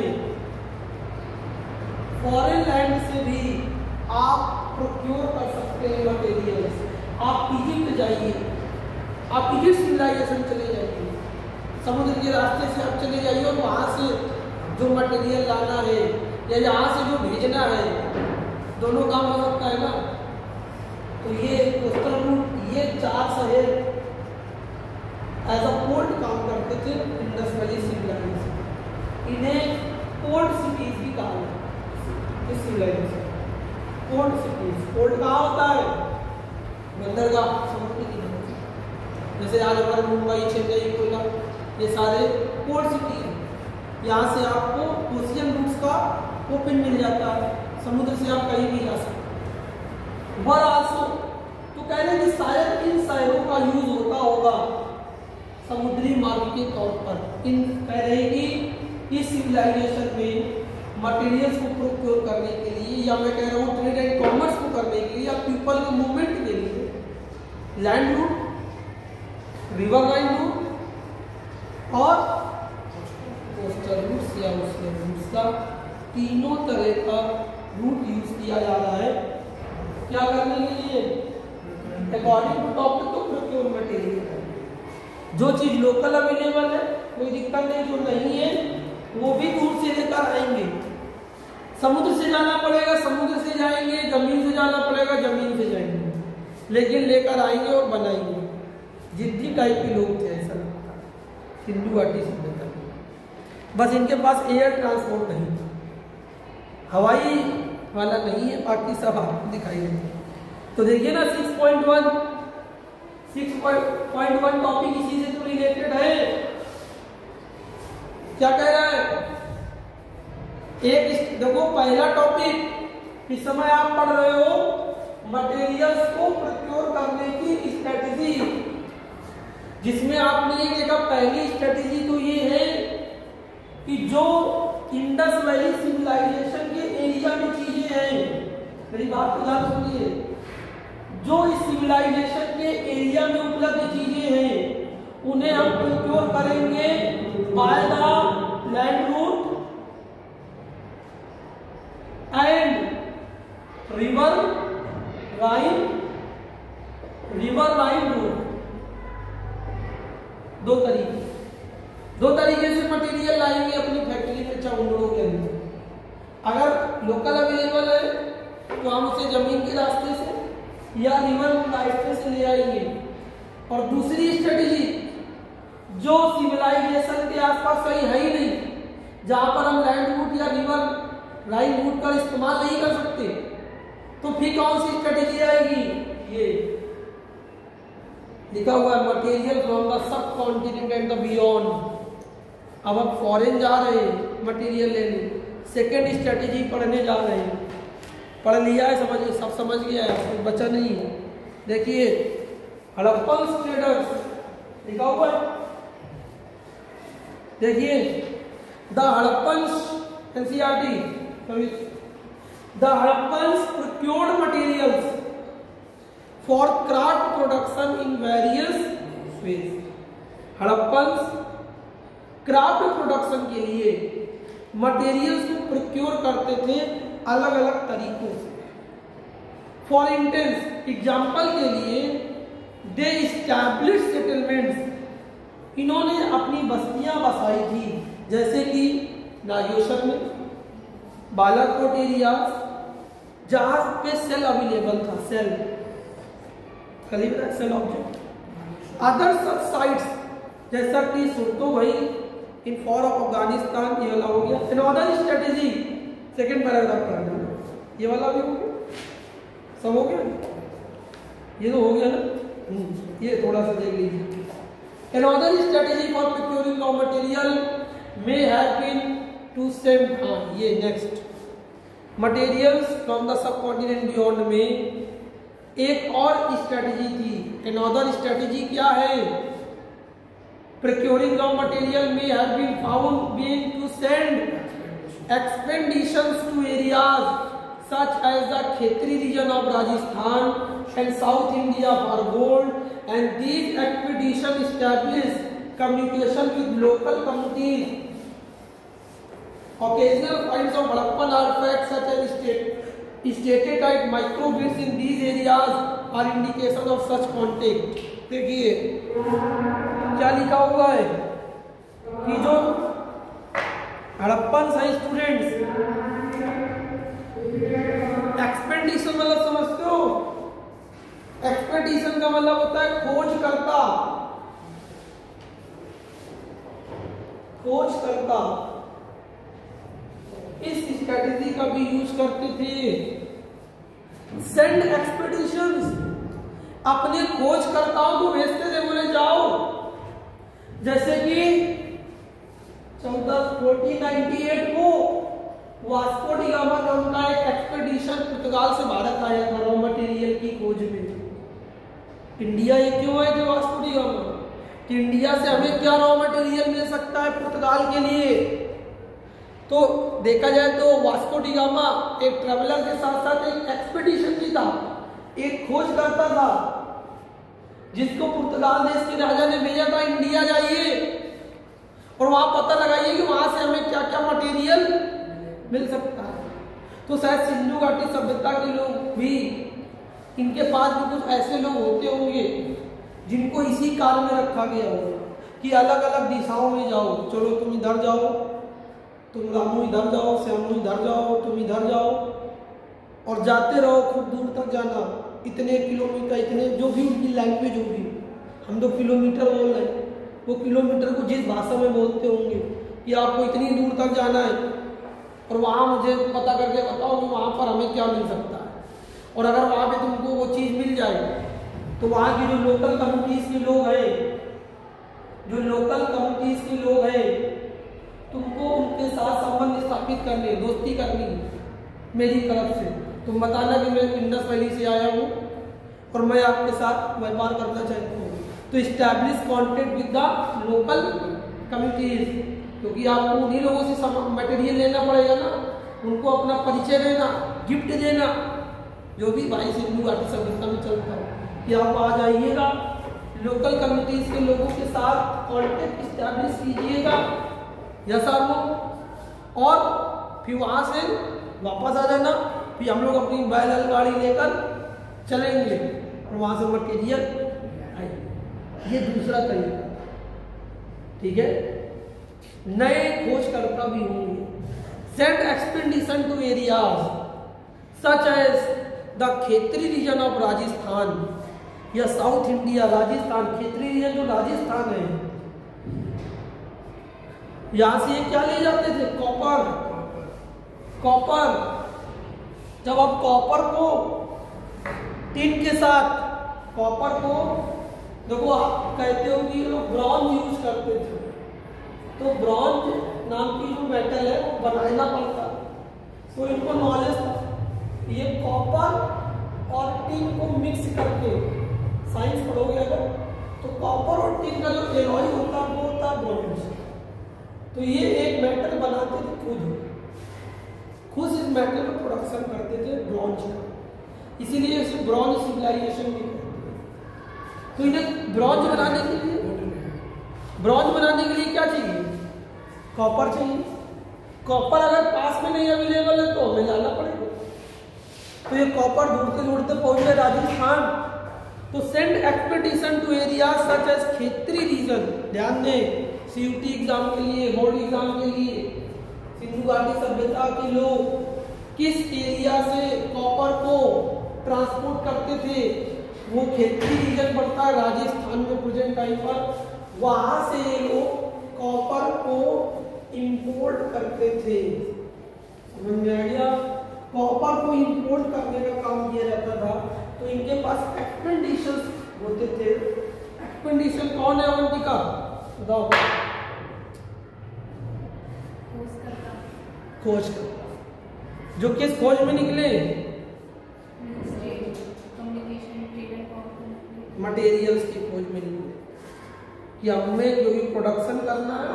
लैंड से भी आप प्रोक्योर कर सकते हैं मटेरियल्स। आप इजिप्ट जाइए, आप इजिप्ट सिविलाइजेशन चले जाइए, समुद्र के रास्ते से आप चले जाइए और वहाँ से जो मटेरियल लाना है या यहाँ से जो भेजना है, दोनों काम हो सकता है ना। तो ये कोस्टल रूट, ये 4 शहर एज अ पोर्ट काम करते थे इंडस वैली सिविलाइजेशन। इन्हें पोर्ट सिटीज भी कहा जाता है। इस सिविलाइजेशन पोर्ट सिटीज, पोर्ट कहाँ होता है? बंदरगाह, समुद्र के किनारे। जैसे आज हमारे मुंबई, चेन्नई, कोलकाता, ये सारे पोर्ट सिटी हैं। यहाँ से आपको ओशियन रूट्स का ओपन मिल जाता है, समुद्र से आप कहीं भी जा सकते। वर आल्सो, तो कह रहे हैं कि शायद इन शहरों का यूज होता होगा समुद्री मार्ग के तौर पर। इन कह रहे कि इस सिविलाइजेशन में मटेरियल्स को प्रोक्योर करने के लिए, या मैं कह रहा हूँ ट्रेड एंड कॉमर्स को करने के लिए, या पीपल के मूवमेंट के लिए, land route, river line route और कोस्टल रूट्स या ओशियन रूट्स का, तीनों तरह का रूट यूज किया जा रहा है। क्या करने के लिए? अकॉर्डिंग टू टॉपिक तो प्रोक्योर मटेरियल। जो चीज लोकल अवेलेबल है कोई दिक्कत नहीं, जो नहीं है वो भी दूर से लेकर आएंगे। समुद्र से जाना पड़ेगा, समुद्र से जाएंगे, जमीन से जाना पड़ेगा, जमीन से जाएंगे, लेकिन लेकर आएंगे और बनाएंगे। जिद्दी टाइप के लोग थे, ऐसा लगता है सिंधु घाटी सभ्यता में। बस इनके पास एयर ट्रांसपोर्ट नहीं था, हवाई वाला नहीं है, बाकी सब आपको दिखाई देते। तो देखिए ना 6.1 टॉपिक इसी से तो रिलेटेड है। क्या कह रहा है? एक देखो, पहला टॉपिक इस समय आप पढ़ रहे हो मटेरियल्स को प्रोक्योर करने की स्ट्रेटेजी, जिसमें आपने ये देखा पहली स्ट्रेटेजी तो ये है कि जो इंडस वैली सिविलाइजेशन के एरिया में चीजें हैं, मेरी बात को ध्यान सुनिए, जो इस सिविलाइजेशन के एरिया में उपलब्ध चीजें हैं उन्हें हम प्रोक्योर करेंगे by the land route and river line route. दो तरीके से मटेरियल लाएंगे अपनी फैक्ट्री में चाउंडों के अंदर। अगर लोकल अवेलेबल है तो हम उसे जमीन के रास्ते से या रिवर रास्ते से ले आएंगे। और दूसरी स्ट्रेटेजी, जो सिविलाइजेशन के आसपास कहीं है ही नहीं, जहां पर हम लैंड रूट या रिवर लाइन रूट का इस्तेमाल नहीं कर सकते, तो फिर कौन सी स्ट्रेटेजी आएगी? ये लिखा हुआ है material from the subcontinent and the beyond. अब आप फॉरेन जा रहे हैं मटेरियल लेने, सेकेंड स्ट्रेटेजी पढ़ने जा रहे हैं, पढ़ लिया है, समझ सब समझ गया है, कुछ बचा नहीं है। देखिए हड़प्पन ट्रेडर्स लिखा हुआ है, देखिए the Harappan NCERT, the Harappan procured materials for craft production in various ways. Harappan craft production के लिए मटेरियल्स को प्रोक्योर करते थे अलग अलग तरीकों से। फॉर इंस्टेंस, एग्जाम्पल के लिए, दे इस्टैब्लिश सेटलमेंट्स, इन्होंने अपनी बस्तियां बसाई थी, जैसे कि नागेश्वर में, बालाकोट एरिया, जहां पे सेल अवेलेबल था, shell shell object. Other sub sites जैसा कि सुरतो भाई इन फॉर ऑफ अफगानिस्तान, ये वाला हो गया। अनदर स्ट्रेटेजी, सेकंड पैराग्राफ का ये वाला भी हो गया, सब हो गया, ये तो हो गया ना, ये थोड़ा सा देख लीजिए। Another strategy for procuring raw material may have been to send, हाँ ये next, materials from the subcontinent beyond में एक और स्ट्रेटेजी थी। अनदर स्ट्रेटेजी क्या है? procuring raw material may have been found being to send expeditions to areas such as the Khetri region of Rajasthan and South India for gold, and these expeditions established communication with local communities. Occasional finds of Harappan artifacts such as stated microbits in these areas are indication of such contact. देखिए क्या लिखा हुआ है कि जो Harappan science students, expedition मतलब समझते हो? एक्सपेडिशन का मतलब होता है खोजकर्ता, खोजकर्ता। इस स्ट्रेटेजी का भी यूज करते थे। सेंड एक्सपेडिशंस, अपने खोजकर्ताओं को भेजते थे, बोले जाओ, जैसे कि 1498 को वास्को डी गामा का उनका एक एक्सपेडिशन पुर्तगाल से भारत आया था रॉ मटेरियल की खोज में। इंडिया ये क्यों आए थे वास्को डी गामा कि इंडिया से हमें क्या रॉ मटेरियल मिल सकता है पुर्तगाल के लिए। तो देखा जाए तो वास्को डी गामा एक ट्रेवलर के साथ साथ एक एक्सपेडिशन भी था, एक खोज करता था, जिसको पुर्तगाल देश के राजा ने भेजा था, इंडिया जाइए और वहां पता लगाइए कि वहां से हमें क्या क्या मटेरियल मिल सकता है। तो शायद सिंधु घाटी सभ्यता के लोग भी, इनके पास भी कुछ ऐसे लोग होते होंगे जिनको इसी काल में रखा गया होगा कि अलग अलग दिशाओं में जाओ, चलो तुम इधर जाओ, तुम रामू इधर जाओ, श्यामू इधर जाओ, तुम इधर जाओ, और जाते रहो, खूब दूर तक जाना, इतने किलोमीटर, इतने जो भी उनकी लैंग्वेज होगी, हम तो किलोमीटर बोल रहे हैं, वो किलोमीटर को जिस भाषा में बोलते होंगे कि आपको इतनी दूर तक जाना है और वहाँ मुझे पता करके बताओ कि वहाँ पर हमें क्या मिल सकता है। और अगर वहाँ पे तुमको वो चीज़ मिल जाए तो वहाँ की जो लोकल कम्युनिटीज़ के लोग हैं, जो लोकल कम्युनिटीज़ के लोग हैं, तुमको उनके साथ संबंध स्थापित करने, दोस्ती करनी मेरी तरफ से। तुम बताना कि मैं इंडस वैली से आया हूँ और मैं आपके साथ व्यापार करना चाहता हूँ। तो establish contact with the local communities, क्योंकि आपको उन्हीं लोगों से मटेरियल लेना पड़ेगा ना, उनको अपना परिचय देना, गिफ्ट देना, जो भी भाई सिंधु घाटी सभ्यता में चलता है कि आप आ जाइएगा, लोकल कम्युनिटीज के लोगों के साथ कॉन्टेक्ट इस्टेब्लिश कीजिएगा, यस आर नो, और फिर वहाँ से वापस आ जाना, फिर हम लोग अपनी बैल गाड़ी लेकर चलेंगे और वहाँ से मटेरियल आएगी। ये दूसरा तरीका, ठीक है। नए खोजकर्ता भी होंगे। Send expedition to areas such as the Khetri region of Rajasthan या south India. Rajasthan, Khetri region जो राजस्थान है, यहां से ये क्या ले जाते थे? कॉपर। कॉपर, जब आप कॉपर को टिन के साथ, कॉपर को देखो आप कहते हो कि लोग ब्रॉन्ज यूज करते थे, तो ब्रॉन्ज नाम की जो मेटल है वो बनाना पड़ता, तो इनको नॉलेज था। ये कॉपर और टिन को मिक्स करके, साइंस पढ़ोगे तो कॉपर और टिन का जो एलॉय होता है वो होता है ब्रॉन्ज। तो ये एक मेटल बनाते थे खुद इस मेटल का प्रोडक्शन करते थे ब्रॉन्ज का, इसीलिए इसे ब्रॉन्ज सिविलाइजेशन भी कहते हैं। तो इन्हें ब्रॉन्ज बनाने के लिए क्या चाहिए? कॉपर चाहिए। कॉपर अगर पास में नहीं अवेलेबल है तो हमें जाना पड़ेगा। तो ये कॉपर ढूंढते पहुंच गए राजस्थान। तो send expedition to area such as Khetri region. ध्यान दें, सीयूटी एग्जाम के लिए, बोर्ड एग्जाम के लिए, सिंधु घाटी सभ्यता के लोग किस एरिया से कॉपर को ट्रांसपोर्ट करते थे? वो खेत्री रीजन पड़ता है राजस्थान में प्रेजेंट टाइम पर। वहां से ये लोग कॉपर को इंपोर्ट करते थे। समझ में आ गया? कॉपर को इंपोर्ट करने का काम किया जाता था। तो इनके पास एक्सपेडिशंस होते थे। एक्सपेडिशन कौन है अवंतिका, बताओ? खोज करता। जो किस खोज में निकले? मटेरियल्स की खोज में निकले कि हमें जो भी प्रोडक्शन करना है,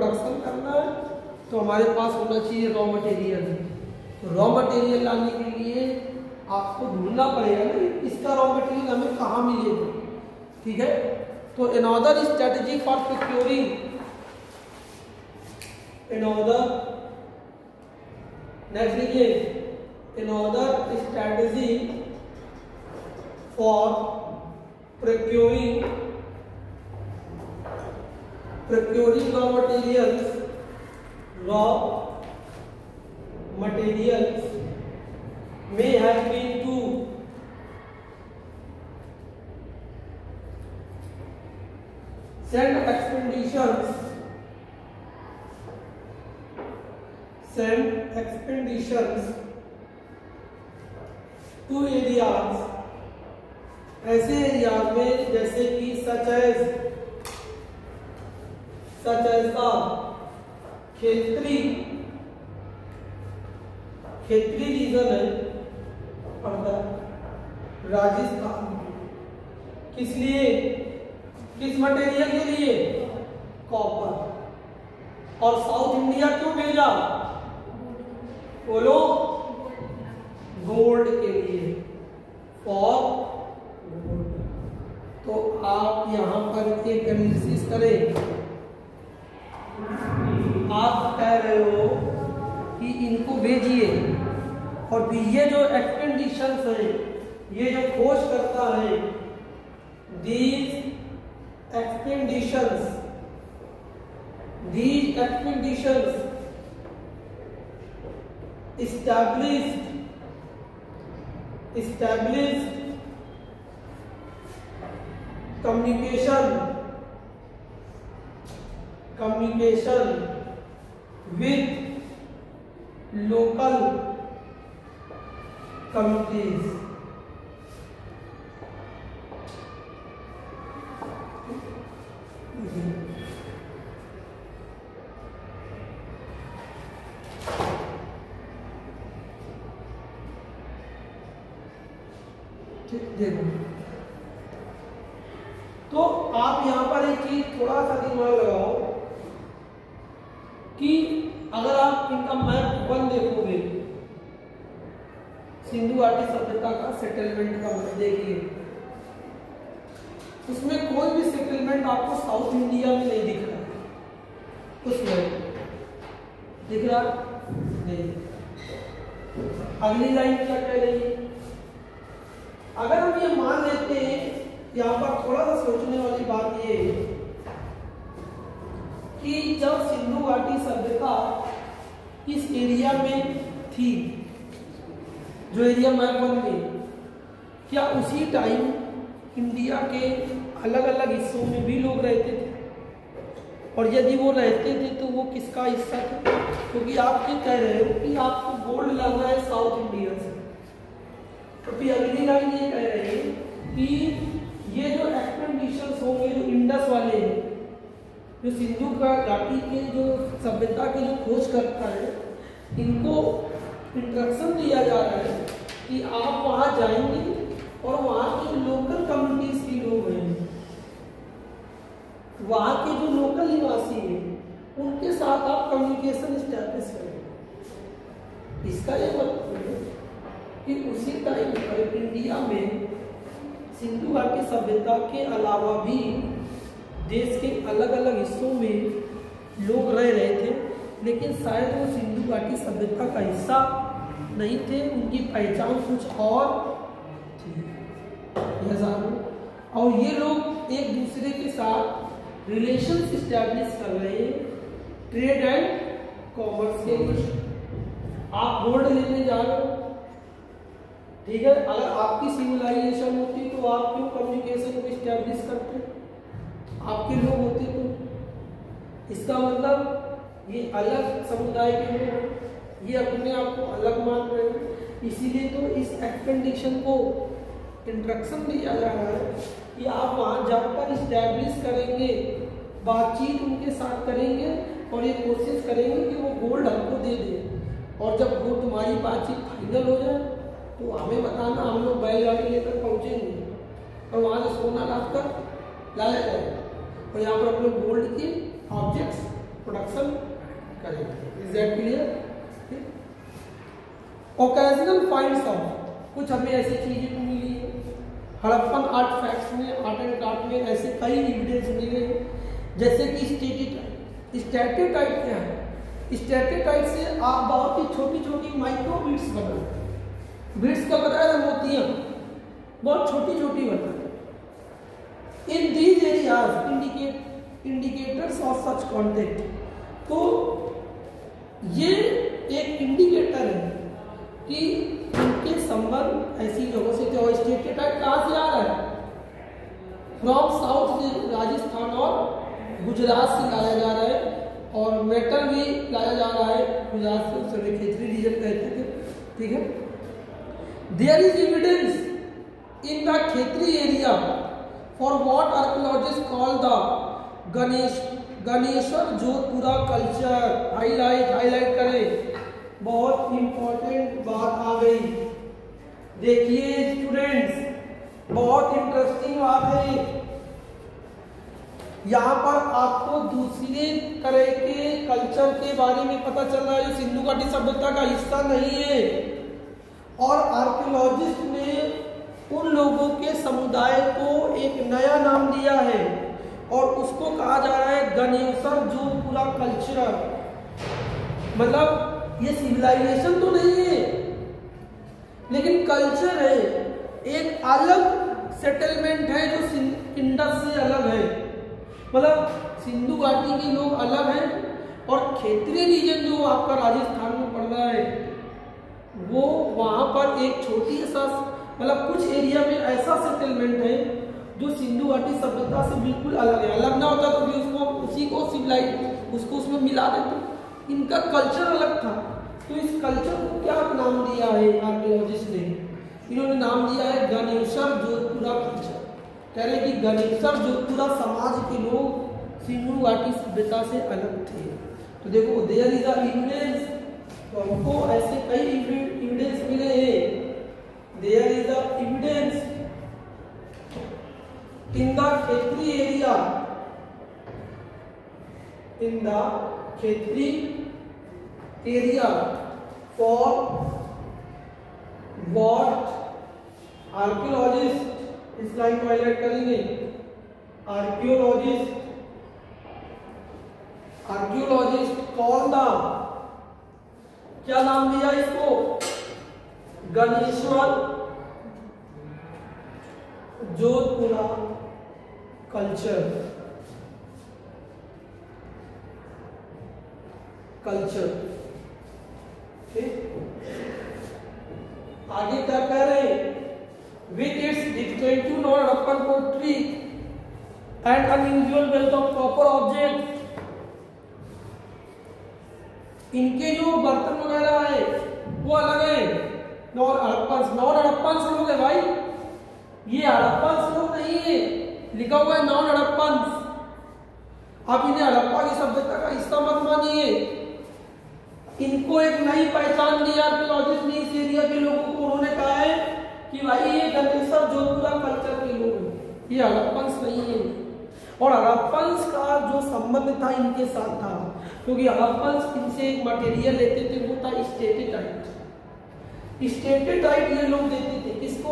तो हमारे पास होना चाहिए रॉ मटेरियल। तो रॉ मटेरियल लाने के लिए आपको ढूंढना पड़ेगा ना इसका रॉ मटेरियल हमें कहाँ मिलेगा। ठीक है, तो another strategy for procuring, next लिखिए, another strategy for procuring raw materials may have been to send expeditions to areas, ऐसे एरियाज में जैसे कि सच एज खेत्री रीजन है पड़ता राजस्थान। किस लिए? किस मटेरियल के लिए? कॉपर। और साउथ इंडिया क्यों भेजा? बोलो, गोल्ड के लिए, फॉर। तो आप यहां पर एक एनालिसिस करें। आप कह रहे हो कि इनको भेजिए, और ये जो एक्सपेडिशंस है, ये जो खोज करता है, these expeditions established communication with local communities। देखो, तो आप यहां पर एक चीज थोड़ा सा दिमाग लगाओ कि अगर आप इनका मैप 1 देखोगे, सिंधु घाटी सभ्यता का सेटलमेंट का मैप देखिए, उसमें कोई भी सेटलमेंट आपको साउथ इंडिया में नहीं दिख रहा। उसमें दिख रहा नहीं। अगली लाइन क्या कह रही है? अगर हम ये मान लेते हैं, यहाँ पर थोड़ा सा सोचने वाली बात ये है कि जब सिंधु घाटी सभ्यता इस एरिया में थी, जो एरिया मैप 1 में, क्या उसी टाइम इंडिया के अलग अलग हिस्सों में भी लोग रहते थे? और यदि वो रहते थे तो वो किसका हिस्सा था? क्योंकि आप ये कह रहे हो कि आपको गोल्ड लाना है साउथ इंडिया से, तो फिर अगली लाइन ये कह रहे हैं कि ये जो एक्सपेडिशंस होंगे, जो इंडस वाले हैं, जो सिंधु घाटी के जो सभ्यता की जो खोज करता है, इनको इंस्ट्रक्शन दिया जा रहा है कि आप वहां जाएंगे और वहां के लोकल कम्युनिटीज के लोग हैं इसका ये मतलब है कि उसी टाइम पर इंडिया में सिंधु घाटी सभ्यता के अलावा भी देश के अलग अलग हिस्सों में लोग रह रहे थे, लेकिन शायद वो सिंधु घाटी सभ्यता का हिस्सा नहीं थे, उनकी पहचान कुछ और थी। और ये लोग एक दूसरे के साथ रिलेशंस इस्टेब्लिश कर रहे हैं ट्रेड एंड कॉमर्स के लिए। आप गोल्ड लेने जा रहे हो, ठीक है, अगर आपकी सिविलाइजेशन होती तो आप क्यों कम्युनिकेशन को इस्टेब्लिश करते, आपके लोग होते तो। इसका मतलब ये अलग समुदाय के लोग, ये अपने आप को अलग मान रहे हैं, इसीलिए तो इस एक्सपेंडिशन को इंस्ट्रक्शन दिया जा रहा है कि आप वहाँ जाकर इस्टेब्लिश करेंगे, बातचीत उनके साथ करेंगे और ये कोशिश करेंगे कि वो गोल्ड हमको दे दें, और जब वो तुम्हारी बातचीत फाइनल हो जाए तो हमें बताना, हम लोग बैलगाड़ी लेकर पहुँचेंगे और वहाँ से सोना लाद कर लाया जाएगा और यहाँ पर अपने गोल्ड के ऑब्जेक्ट्स प्रोडक्शन करेंगे। Is that clear? Occasional finds of, कुछ हमें ऐसी चीजें भी मिली है हड़प्पन आर्ट फैक्ट्स में, आर्ट एंड क्राफ्ट में ऐसे कई एविडेंस मिले हैं, जैसे कि स्टेटिटाइट। स्टेटिटाइट क्या है? स्टेटिटाइट से आप बहुत ही छोटी छोटी माइक्रो बीड्स बनाते हैं। बीड्स का बताया था, मोतियां बहुत छोटी छोटी बनाते हैं। In these areas indicators of such contact, तो ये एक इंडिकेटर है कि उनके संबंध ऐसी जगहों से थे। और स्टेटिटाइट कहाँ से आ रहा है? फ्रॉम साउथ से, राजस्थान और गुजरात से लाया जा रहा है, और मेटल भी लाया जा रहा है गुजरात से, उसे खेतरी रीजन कहते थे, ठीक है। There is evidence in the Khetri area for what archaeologist call the Ganeshwar Jodhpura culture. Highlight करें, बहुत इंपॉर्टेंट बात आ गई। देखिए स्टूडेंट्स, बहुत इंटरेस्टिंग बात है। यहाँ पर आपको दूसरे तरह के कल्चर के बारे में पता चल रहा है जो सिंधु घाटी सभ्यता का हिस्सा नहीं है, और आर्कियोलॉजिस्ट ने उन लोगों के समुदाय को एक नया नाम दिया है और उसको कहा जा रहा है गणेश्वर जोधपुरा कल्चर। मतलब ये सिविलाइजेशन तो नहीं है, लेकिन कल्चर है, एक अलग सेटलमेंट है जो इंडस से अलग है। मतलब सिंधु घाटी के लोग अलग हैं और क्षेत्रीय रीजन जो आपका राजस्थान में पड़ रहा है, वो वहाँ पर एक छोटी सा, मतलब कुछ एरिया में ऐसा सेटलमेंट है जो सिंधु घाटी सभ्यता से बिल्कुल अलग है। अलग ना होता तो भी उसको उसी को सिविलाइज उसको उसमें मिला देते। इनका कल्चर अलग था, तो इस कल्चर को क्या नाम दिया है आर्कियोलॉजिस्ट ने? इन्होंने नाम दिया है गणेश्वर जोधपुरा कल्चर। कह रहे कि गणेश्वर जोधपुरा समाज के लोग सिंधु घाटी सभ्यता से अलग थे। तो देखो देयर इज अ एविडेंस, तो हमको ऐसे कई एविडेंस मिले हैं। There is a evidence in the Khetri area, in the Khetri area for what archaeologist, इस लाइन को हाईलाइट करेंगे, आर्कियोलॉजिस्ट कौन था, क्या नाम दिया इसको? गणेश्वर जोधपुरा कल्चर। आगे क्या कह रहे हैं? With its distinctive non-Harappan pottery and unusual wealth of copper objects, इनके जो बर्तन वगैरह है वो अलग है। नॉन हड़प्पन लोग है भाई, ये हड़प्पन लोग नहीं है, लिखा हुआ है नॉन हड़प्पन। आप इन्हें हड़प्पा की सभ्यता का हिस्सा मत मानिए। इनको एक नई पहचान दी आर्कियोलॉजिस्ट ने इस एरिया के लोगों को। उन्होंने कहा है कि भाई ये गणेश्वर जोधपुरा कल्चर के लोग हैं, ये हड़प्पन नहीं है। और हड़प्पन का जो संबंध था इनके साथ था, क्योंकि हड़प्पन इनसे एक मटेरियल लेते थे, वो था स्टेटिटाइट। स्टेटेटाइट ये लोग देते थे किसको?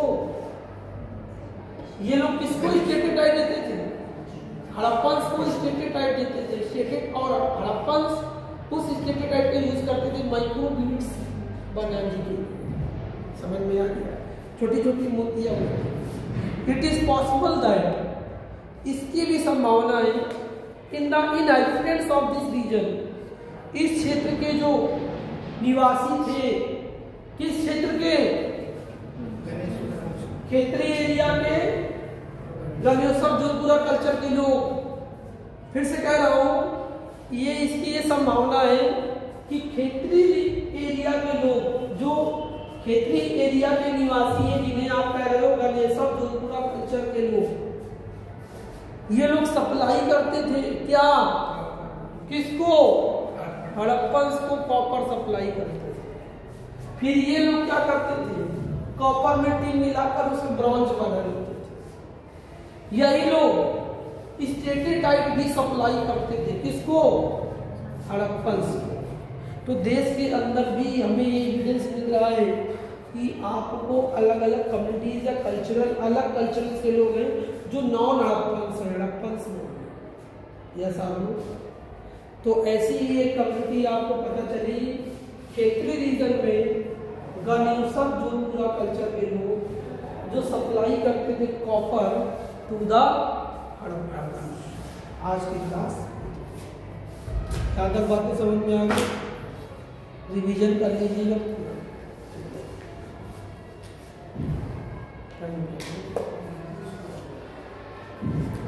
ये लोग किसको स्टेटेटाइट देते थे? हड़प्पन्स को स्टेटेटाइट देते थे। स्टेटेट और हड़प्पन्स उस स्टेटेटाइट का यूज करते थे माइक्रो बीड्स बनाने के लिए। समझ में आ गया? छोटी छोटी मोतियां होती। इट इज पॉसिबल दैट, इसकी भी संभावना है, in the inhabitants of this region, इस क्षेत्र के जो निवासी थे, किस क्षेत्र के? क्षेत्रीय एरिया के, सब जोधपुरा कल्चर के लोग। फिर से कह रहा हूं, ये इसकी ये संभावना है कि क्षेत्रीय एरिया के लोग, जो क्षेत्रीय एरिया के निवासी हैं, जिन्हें आप कह रहे हो सब जोधपुरा कल्चर के लोग, ये लोग सप्लाई करते थे क्या? किसको? हड़प्पन्स को कॉपर सप्लाई करते थे। फिर ये लोग क्या करते थे? कॉपर में टिन मिलाकर उसे ब्रॉन्ज बना लेते थे। यही लोग स्टेटेटाइट भी सप्लाई करते थे किसको? हड़प्पन्स को। तो देश के अंदर भी हमें ये एविडेंस मिल रहा है कि आपको अलग अलग कम्युनिटीज या कल्चरल, अलग कल्चरल के लोग हैं जो नॉन हड़प्पन्स हैं, हड़प्पन्स में या सामने। तो ऐसी ही एक कम्युनिटी आपको पता चली क्षेत्रीय रीजन में, गणेशर जोधपुरा कल्चर के लोग जो सप्लाई करते थे कॉपर टू द हड़प्पन्स। आज की क्लास क्या तक बातें समझ में आ गई? रिवीजन कर लीजिएगा। Thank you.